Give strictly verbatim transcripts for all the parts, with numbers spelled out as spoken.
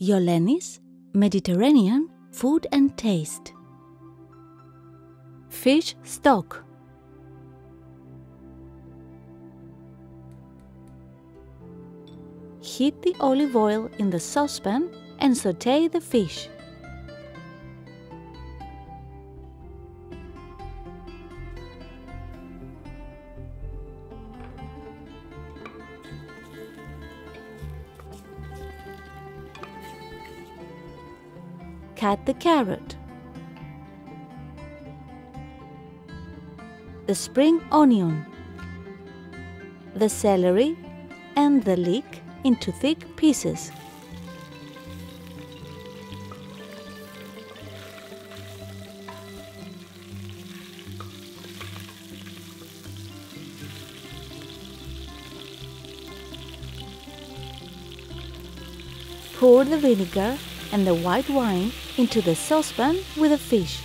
Yoleni's Mediterranean Food and Taste. Fish stock. Heat the olive oil in the saucepan and sauté the fish. Cut the carrot, the spring onion, the celery and the leek into thick pieces. Pour the vinegar and the white wine into the saucepan with the fish.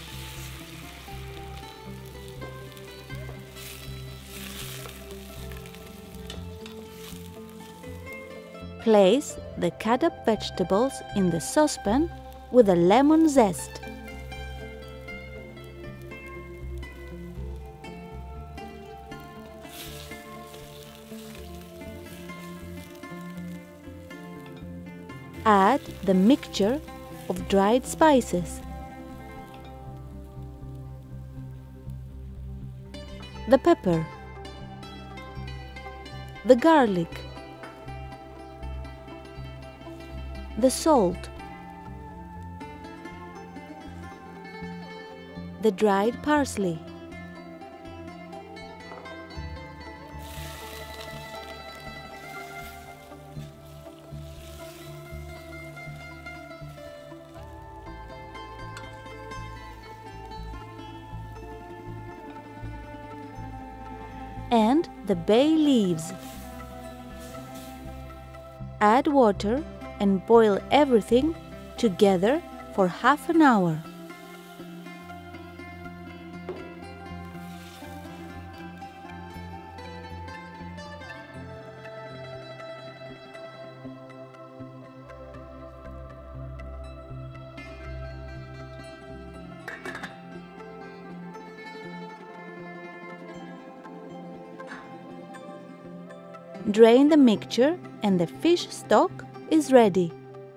Place the cut up vegetables in the saucepan with a lemon zest. Add the mixture of dried spices, the pepper, the garlic, the salt, the dried parsley, and the bay leaves. Add water and boil everything together for half an hour. Drain the mixture and the fish stock is ready.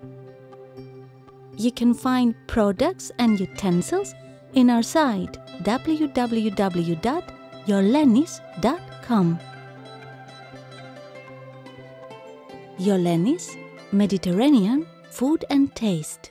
You can find products and utensils in our site w w w dot yolenis dot com. Yoleni's Mediterranean Food and Taste.